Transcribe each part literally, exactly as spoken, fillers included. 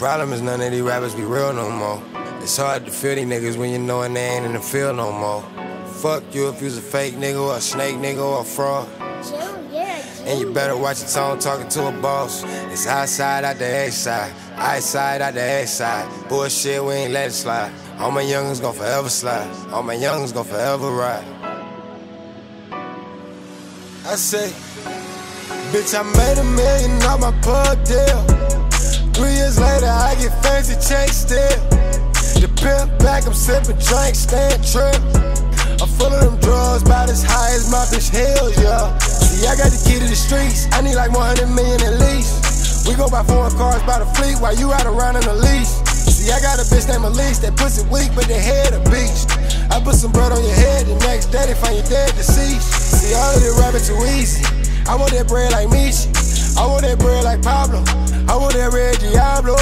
problem is none of these rappers be real no more. It's hard to feel these niggas when you knowin' they ain't in the field no more. Fuck you if you's a fake nigga or a snake nigga or a fraud. And you better watch your tone talking to a boss. It's outside out the X side, eyesight out the X side. Bullshit, we ain't let it slide. All my youngins gon' forever slide. All my youngins gon' forever ride. I say, bitch, I made a million off my pub deal. Three years later, I get fancy checks still. The pimp back, I'm sipping drinks, staying trip. I'm full of them drugs, about as high as my bitch hills, yeah. See, I got the key to the streets, I need like one hundred million at least. We go buy foreign cars by the fleet while you out around in the lease. See, I got a bitch named Elise, that pussy weak, but the head a beast. I put some bread on your head, the next day they find you dead deceased. See, all of this rapping too easy. I want that bread like Michi. I want that bread like Pablo. I want that red Diablo.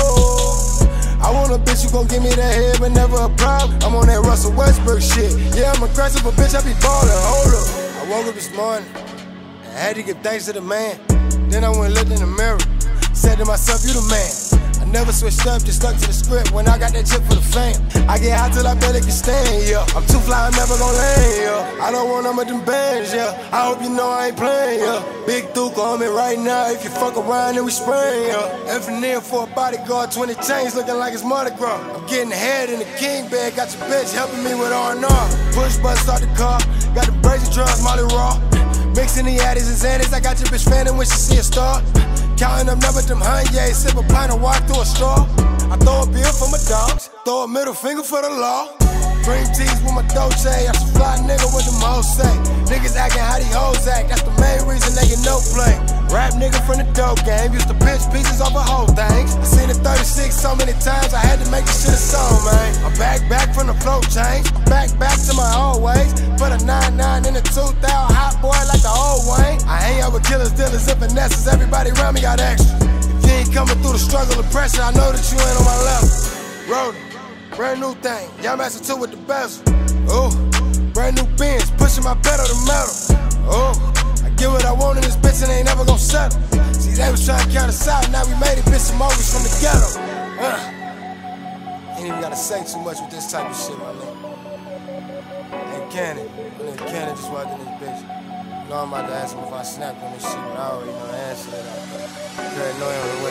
I want a bitch who gon' give me that head, but never a problem. I'm on that Russell Westbrook shit. Yeah, I'm aggressive, but bitch, I be ballin'. Hold up. I woke up this morning, I had to give thanks to the man. Then I went and looked in the mirror, said to myself, you the man. I never switched up, just stuck to the script when I got that chip for the fam. I get high till I barely can stand, yeah. I'm too fly, I'm never gon' land, yeah. I don't want none of them bands, yeah. I hope you know I ain't playing, yeah. Big Duke on me right now, if you fuck around then we spraying, yeah. Engineer for a bodyguard, twenty chains looking like it's Mardi Gras. I'm getting ahead in the king bed, got your bitch helping me with R and R. Push button, start the car, got the brazen drums, Molly Raw. Mixing the addies and Xannies, I got your bitch fanning when she see a star. Counting up numbers, them Kanye, sip a pint and walk through a straw. I throw a beer for my dogs, throw a middle finger for the law. Dream tees with my Dolce, I'm some fly nigga with them hoes say. Niggas acting how these hoes act, that's the main reason they get no play. Rap nigga from the dope game, used to pitch pieces off of whole things. I seen the thirty-six so many times, I had to make this shit a song, man. I'm back, back from the float change, I'm back, back to my old ways. Put a nine nine in the two thousand, hot boy like the old Wayne. I hang out with killers, dealers, and finesses, everybody around me got extra. If you ain't coming through the struggle of pressure, I know that you ain't on my level. Rolling, brand new thing, y'all master two with the bezel. Ooh, brand new Benz, pushing my pedal to metal. Ooh, I get what I want in this bitch and ain't never gon' settle. See, they was trying to count us out, now we made it, bitch, some movies from the ghetto. Uh, ain't even gotta say too much with this type of shit, my nigga. And Cannon, my nigga Cannon just walked in this bitch. You know I'm about to ask him if I snapped on this shit, but I already know the answer to that. Paranoia on the way.